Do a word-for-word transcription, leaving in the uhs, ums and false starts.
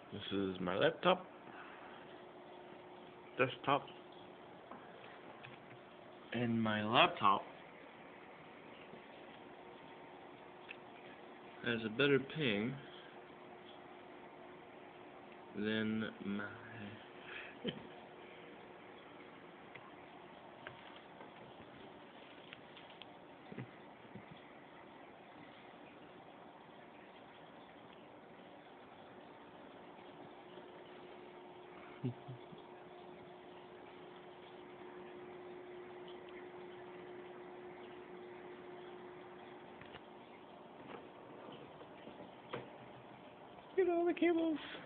This is my laptop, desktop, and my laptop has a better ping than my Get all the cables.